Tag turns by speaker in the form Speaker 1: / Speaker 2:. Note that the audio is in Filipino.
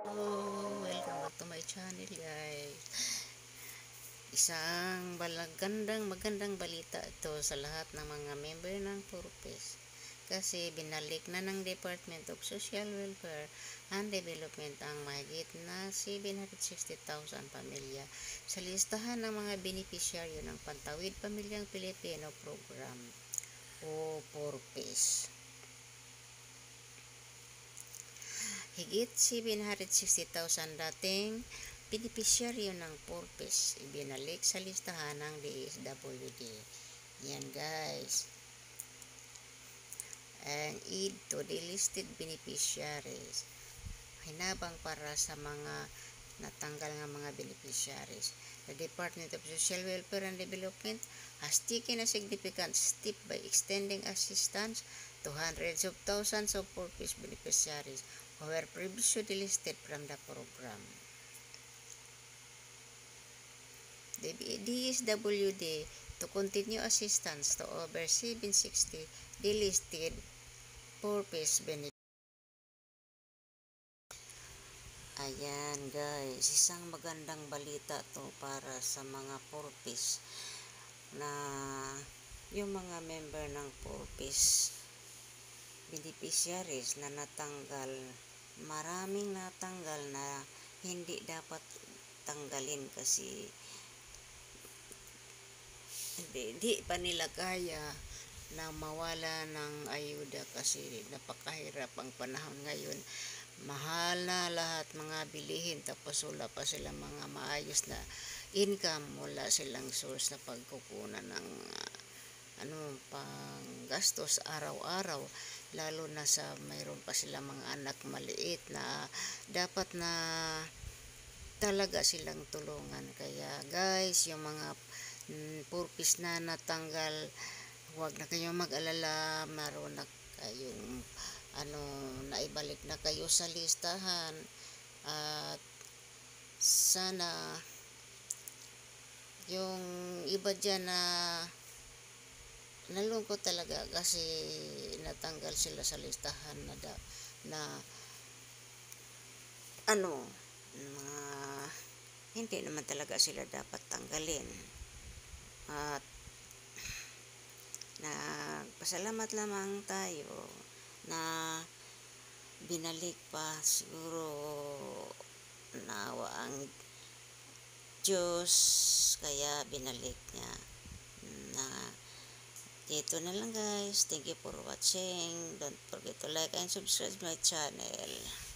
Speaker 1: Hello, welcome back to my channel guys. Isang magandang balita ito sa lahat ng mga member ng Purpose. Kasi binalik na ng Department of Social Welfare and Development ang mahigit na 760,000 pamilya sa listahan ng mga benepisyaryo ng Pantawid Pamilyang Pilipino Program o Purpose. Higit 760,000 dating benepisyaryo ng Purpose ibinalik sa listahan ng DSWD. Yan guys. Ang aid to the listed beneficiaries. Hinabang para sa mga natanggal ng mga beneficiaries. The Department of Social Welfare and Development has taken a significant step by extending assistance to hundreds of thousands of Purpose beneficiaries who were previously delisted from the program. The DSWD to continue assistance to over 760 delisted Purpose beneficiaries. Ayan guys, isang magandang balita to para sa mga Purpose na yung mga member ng Purpose beneficiaries na natanggal, maraming natanggal na hindi dapat tanggalin kasi hindi pa nila kaya na mawala ng ayuda kasi napakahirap ang panahon ngayon. Mahal na lahat mga bilihin tapos wala pa silang mga maayos na income, wala silang source na pagkukunan ng pang gastos araw-araw, lalo na sa mayroon pa sila mga anak maliit na dapat na talaga silang tulungan. Kaya guys, yung mga Purpose na natanggal, huwag na kayong mag-alala, maroon na kayong naibalik na kayo sa listahan at sana yung iba dyan na nalungkot talaga kasi natanggal sila sa listahan na hindi naman talaga sila dapat tanggalin. At pasalamat lamang tayo na binalik pa, siguro naawa ang Diyos kaya binalik niya. Dito na lang guys. Thank you for watching. Don't forget to like and subscribe my channel.